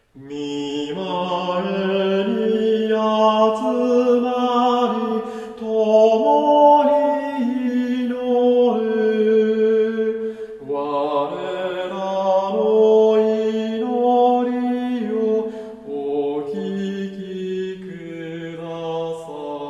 見前に集まり共に祈る我らの祈りをお聞きくださ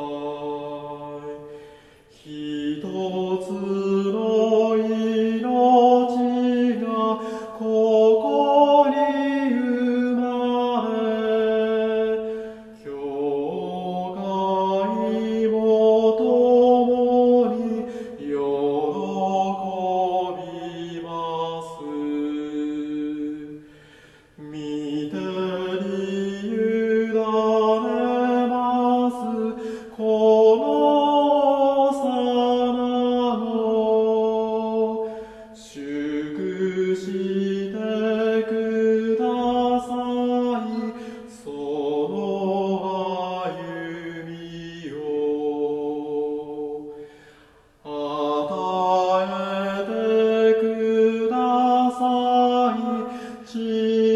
い。一つの命がここに生まれ、教会も共に喜びます。御手に委ねますこの幼の祝してくださいその歩みを与えてください